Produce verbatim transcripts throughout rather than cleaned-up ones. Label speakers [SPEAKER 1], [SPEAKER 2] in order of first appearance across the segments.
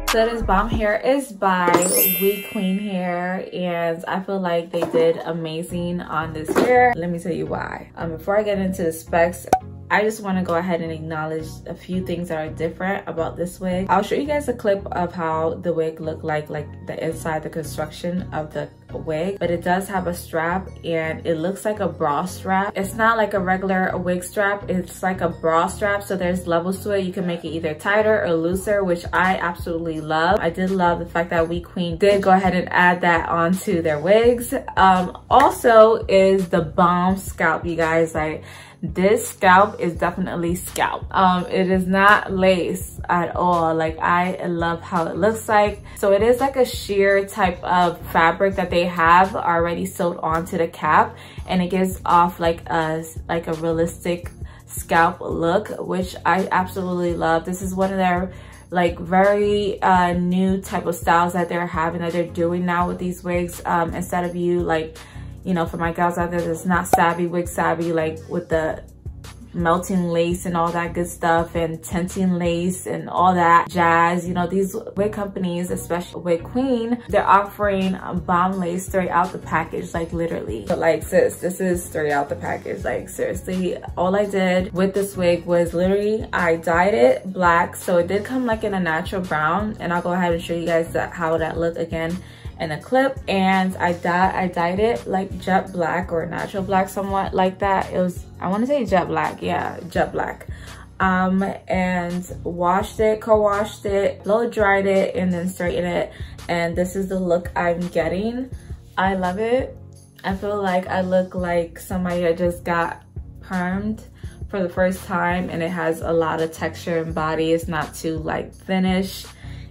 [SPEAKER 1] So this bomb hair is by We Queen Hair, and I feel like they did amazing on this hair. Let me tell you why. Um, before I get into the specs, I just want to go ahead and acknowledge a few things that are different about this wig. I'll show you guys a clip of how the wig looked like, like the inside, the construction of the wig, but it does have a strap and it looks like a bra strap. It's not like a regular wig strap, it's like a bra strap, so there's levels to it. You can make it either tighter or looser, which I absolutely love. I did love the fact that We Queen did go ahead and add that onto their wigs. Um, also is the bomb scalp, you guys. Like, this scalp is definitely scalp. Um, it is not lace at all. Like, I love how it looks like. So it is like a sheer type of fabric that they have already sewed onto the cap, and it gives off like a like a realistic scalp look, which I absolutely love. This is one of their like very uh, new type of styles that they're having, that they're doing now with these wigs. Um, instead of you like, you know, for my gals out there that's not savvy, wig savvy, like with the melting lace and all that good stuff and tinting lace and all that jazz, you know, these wig companies, especially Wig Queen, they're offering bomb lace straight out the package, like literally. But like, sis, this is straight out the package. Like, seriously, all I did with this wig was literally I dyed it black, so it did come like in a natural brown, and I'll go ahead and show you guys that, how that looked again in a clip. And I dyed I dyed it like jet black or natural black, somewhat like that. It was, I want to say jet black, yeah, jet black. Um, and washed it, co-washed it, blow dried it, and then straightened it. And this is the look I'm getting. I love it. I feel like I look like somebody that just got permed for the first time, and it has a lot of texture and body. It's not too like thinnish,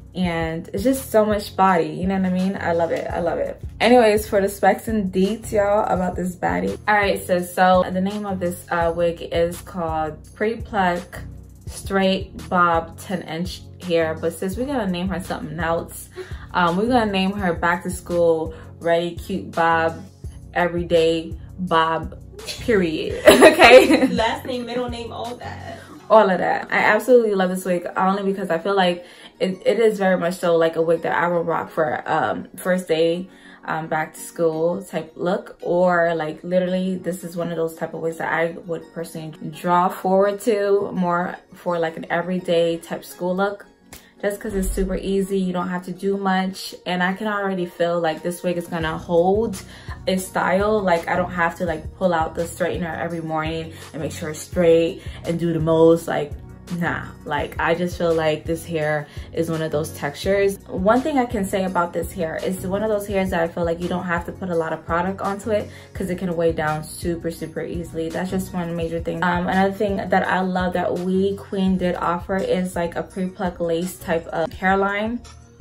[SPEAKER 1] and it's just so much body, you know what I mean? I love it, I love it. Anyways, for the specs and deets, y'all, about this baddie. All right, so, so the name of this uh, wig is called Pre-Pluck Straight Bob ten inch Hair, but since we're gonna name her something else, um, we're gonna name her Back to School Ready Cute Bob Everyday Bob, period, okay?
[SPEAKER 2] Last name, middle name, all that.
[SPEAKER 1] All of that. I absolutely love this wig, only because I feel like it, it is very much so like a wig that I will rock for um, first day um, back to school type look, or like literally this is one of those type of wigs that I would personally draw forward to more for like an everyday type school look, just because it's super easy. You don't have to do much, and I can already feel like this wig is gonna hold its style. Like, I don't have to like pull out the straightener every morning and make sure it's straight and do the most. Like, nah, like I just feel like this hair is one of those textures. One thing I can say about this hair is one of those hairs that I feel like you don't have to put a lot of product onto it, because it can weigh down super super easily. That's just one major thing. Um another thing that I love that We Queen did offer is like a pre-pluck lace type of hairline.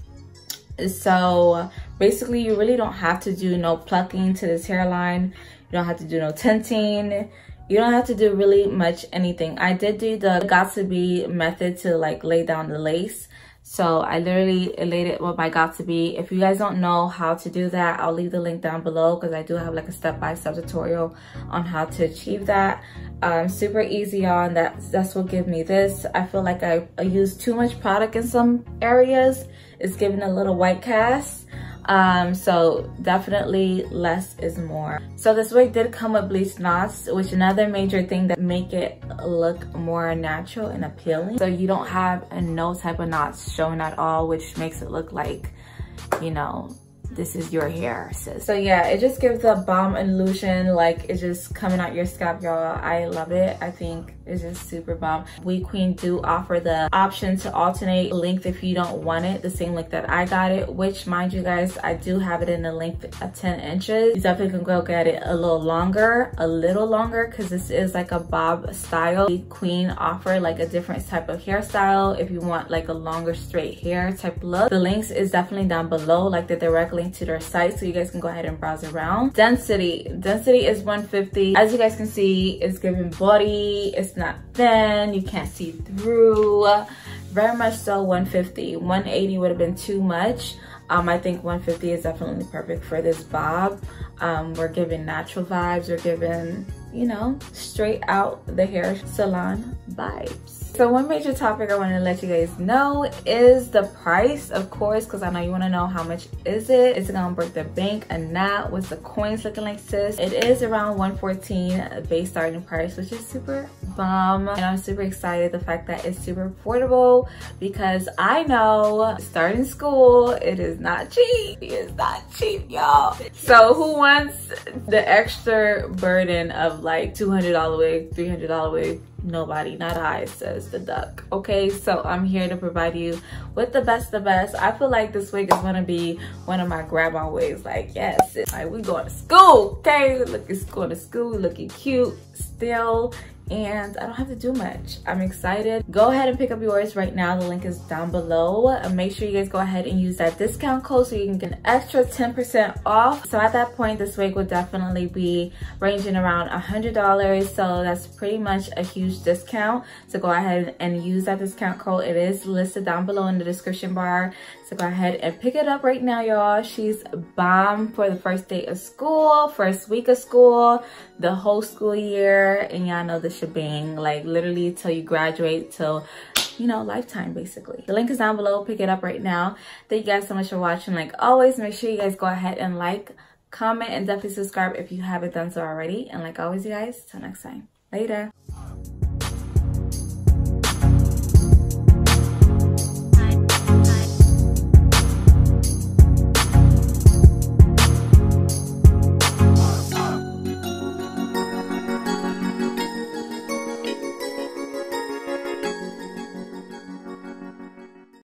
[SPEAKER 1] So basically you really don't have to do no plucking to this hairline. You don't have to do no tinting. You don't have to do really much anything. I did do the Got To Be method to like lay down the lace. So I literally laid it with my Got To Be. If you guys don't know how to do that, I'll leave the link down below, because I do have like a step-by-step tutorial on how to achieve that. Um, super easy on that. That's what gave me this. I feel like I, I used too much product in some areas. It's giving a little white cast. Um, so definitely less is more. So this wig did come with bleached knots, which another major thing that make it look more natural and appealing. So you don't have no type of knots showing at all, which makes it look like, you know, this is your hair, sis. So yeah, it just gives a bomb illusion, like it's just coming out your scalp, y'all. I love it. I think it's just super bomb. We Queen do offer the option to alternate length if you don't want it the same length that I got it, which mind you guys, I do have it in the length of ten inches. You definitely can go get it a little longer, a little longer, because this is like a bob style. We Queen offer like a different type of hairstyle if you want like a longer straight hair type look. The links is definitely down below, like the direct link to their site, so you guys can go ahead and browse around. Density. Density is one fifty. As you guys can see, it's giving body. It's not thin. You can't see through. Very much so one fifty. one eighty would have been too much. Um, I think one fifty is definitely perfect for this bob. Um, we're giving natural vibes. We're giving, you know, straight out the hair salon vibes. So one major topic I want to let you guys know is the price, of course, because I know you want to know how much is it. Is it gonna break the bank or not? What's the coins looking like, sis? It is around one fourteen base starting price, which is super bomb, and I'm super excited the fact that it's super affordable, because I know starting school, it is not cheap. It is not cheap, y'all. So who wants the extra burden of like two hundred dollar wig, three hundred dollar wig? Nobody, not I, says the duck. Okay, so I'm here to provide you with the best of the best. I feel like this wig is gonna be one of my grandma wigs. Like, yes, it's like we going to school, okay? We looking going to school, we looking cute still, and I don't have to do much. I'm excited. Go ahead and pick up yours right now. The link is down below. And make sure you guys go ahead and use that discount code so you can get an extra ten percent off. So at that point, this wig will definitely be ranging around one hundred dollars. So that's pretty much a huge discount. So go ahead and use that discount code. It is listed down below in the description bar. So go ahead and pick it up right now, y'all. She's bomb for the first day of school, first week of school, the whole school year, and y'all know the shebang, like literally till you graduate, till, you know, lifetime basically. The link is down below. Pick it up right now. Thank you guys so much for watching. Like always, make sure you guys go ahead and like, comment, and definitely subscribe if you haven't done so already. And like always, you guys, till next time, later.